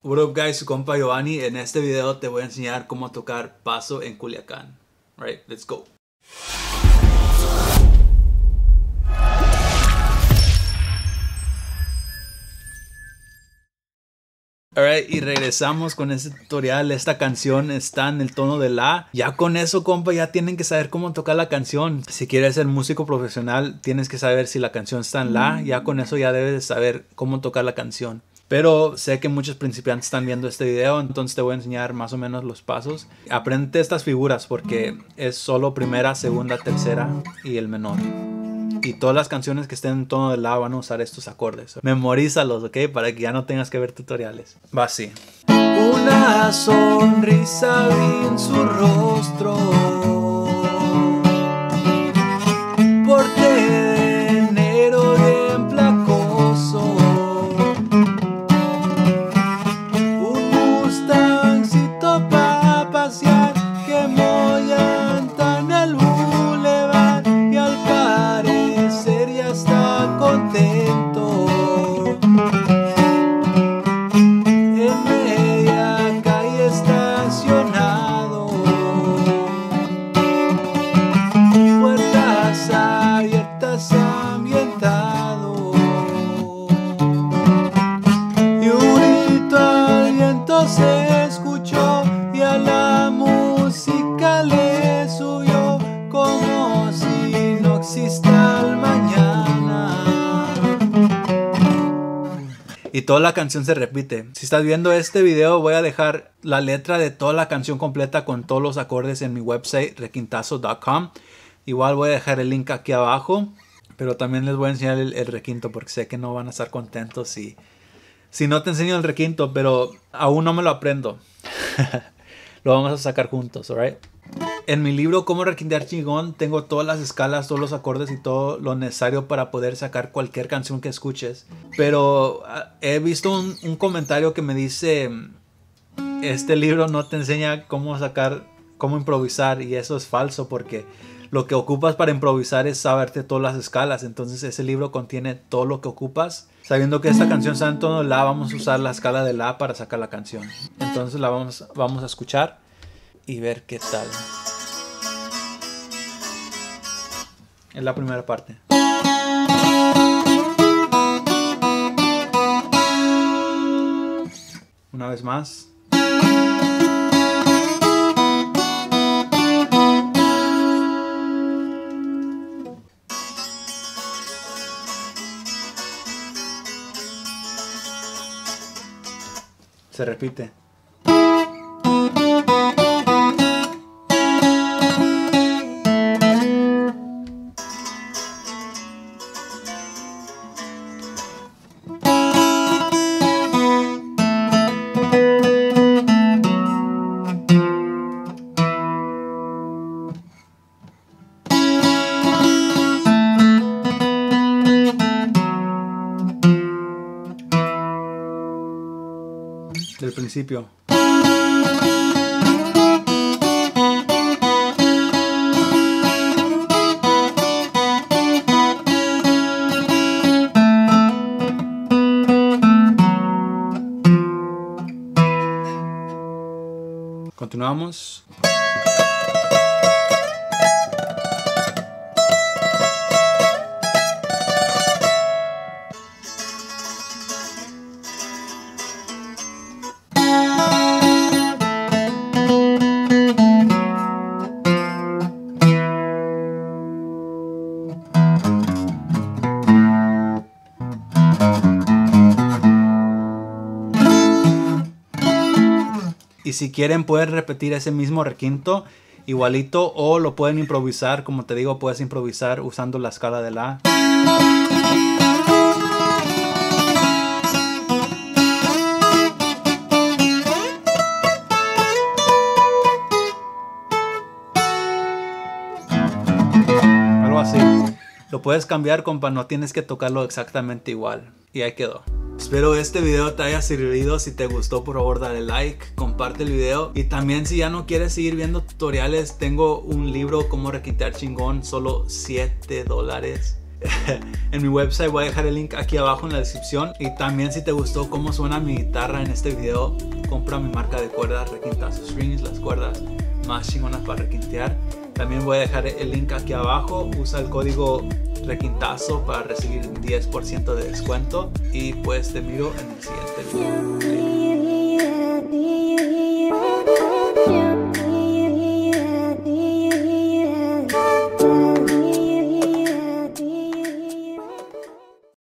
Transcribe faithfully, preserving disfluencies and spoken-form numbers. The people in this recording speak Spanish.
What up guys, su compa Giovanni. En este video te voy a enseñar cómo tocar paso en Culiacán. Alright, let's go. Alright, y regresamos con este tutorial. Esta canción está en el tono de la. Ya con eso, compa, ya tienen que saber cómo tocar la canción. Si quieres ser músico profesional, tienes que saber si la canción está en la. Ya con eso ya debes saber cómo tocar la canción. Pero sé que muchos principiantes están viendo este video, entonces te voy a enseñar más o menos los pasos. Aprende estas figuras porque es solo primera, segunda, tercera y el menor. Y todas las canciones que estén en tono de la van a usar estos acordes. Memorízalos, ¿ok? Para que ya no tengas que ver tutoriales. Va así. Una sonrisa vi en su rostro. Porte de enero bien placoso. Un Mustangcito pa' pasear que mollanta en el boulevard. Y al parecer ya está contento. En media calle estacionado. Puertas abiertas ambientado. Y un grito al viento se escuchó. Y a la música le subió. Como si no exista el mañana. Y toda la canción se repite. Si estás viendo este video, voy a dejar la letra de toda la canción completa con todos los acordes en mi website requintazo punto com. Igual voy a dejar el link aquí abajo. Pero también les voy a enseñar el, el requinto porque sé que no van a estar contentos si, si no te enseño el requinto. Pero aún no me lo aprendo. Lo vamos a sacar juntos, ¿alright? En mi libro Cómo Requintear Chingón tengo todas las escalas, todos los acordes y todo lo necesario para poder sacar cualquier canción que escuches. Pero uh, he visto un, un comentario que me dice: este libro no te enseña cómo sacar, cómo improvisar. Y eso es falso porque lo que ocupas para improvisar es saberte todas las escalas. Entonces ese libro contiene todo lo que ocupas. Sabiendo que esta canción está en tono de la, vamos a usar la escala de la para sacar la canción. Entonces la vamos, vamos a escuchar y ver qué tal. Es la primera parte. Una vez más. Se repite. Del principio. Continuamos. Y si quieren pueden repetir ese mismo requinto igualito o lo pueden improvisar. Como te digo, puedes improvisar usando la escala de la. Algo así. Lo puedes cambiar, compa, no tienes que tocarlo exactamente igual. Y ahí quedó. Espero este video te haya servido. Si te gustó, por favor dale like, comparte el video. Y también si ya no quieres seguir viendo tutoriales, tengo un libro Cómo Requintear Chingón, solo siete dólares. en mi website. Voy a dejar el link aquí abajo en la descripción. Y también, si te gustó cómo suena mi guitarra en este video, compra mi marca de cuerdas Requintazo Strings, las cuerdas más chingonas para requintear. También voy a dejar el link aquí abajo. Usa el código Requintazo para recibir diez por ciento de descuento. Y pues te miro en el siguiente video.